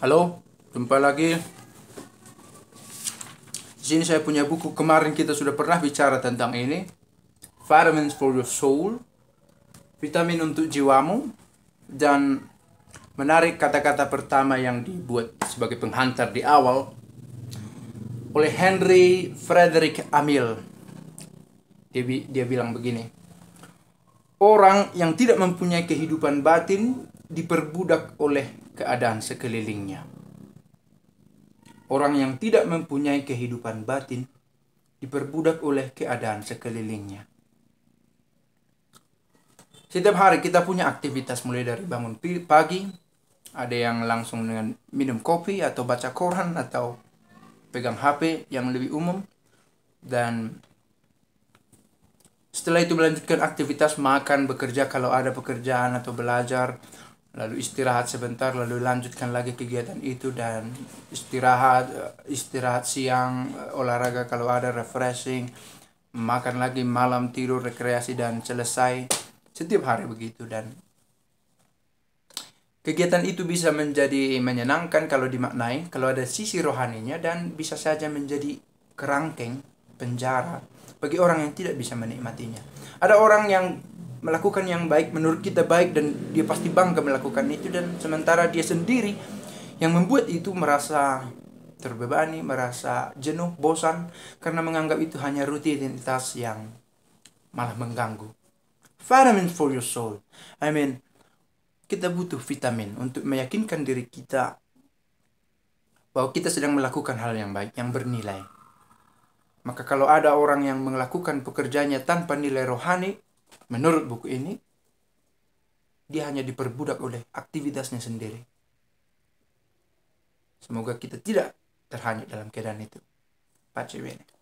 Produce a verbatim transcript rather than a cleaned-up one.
Halo, jumpa lagi. Di sini saya punya buku. Kemarin kita sudah pernah bicara tentang ini. Vitamins for your soul. Vitamin untuk jiwamu. Dan menarik kata-kata pertama yang dibuat sebagai penghantar di awal oleh Henry Frederick Amil. Dia, dia bilang begini. Orang yang tidak mempunyai kehidupan batin diperbudak oleh keadaan sekelilingnya. Orang yang tidak mempunyai kehidupan batin diperbudak oleh keadaan sekelilingnya. Setiap hari kita punya aktivitas, mulai dari bangun pagi, ada yang langsung dengan minum kopi atau baca koran atau pegang H P yang lebih umum, dan setelah itu melanjutkan aktivitas makan, bekerja kalau ada pekerjaan atau belajar, lalu istirahat sebentar, lalu lanjutkan lagi kegiatan itu, dan istirahat istirahat siang, olahraga kalau ada, refreshing, makan lagi, malam tidur, rekreasi, dan selesai. Setiap hari begitu. Dan kegiatan itu bisa menjadi menyenangkan kalau dimaknai, kalau ada sisi rohaninya, dan bisa saja menjadi kerangkeng, penjara bagi orang yang tidak bisa menikmatinya. Ada orang yang melakukan yang baik, menurut kita baik, dan dia pasti bangga melakukan itu, dan sementara dia sendiri yang membuat itu merasa terbebani, merasa jenuh, bosan, karena menganggap itu hanya rutinitas yang malah mengganggu. Vitamin for your soul. I mean, kita butuh vitamin untuk meyakinkan diri kita bahwa kita sedang melakukan hal yang baik, yang bernilai. Maka kalau ada orang yang melakukan pekerjaannya tanpa nilai rohani, menurut buku ini, dia hanya diperbudak oleh aktivitasnya sendiri. Semoga kita tidak terhanyut dalam keadaan itu. Pace bene.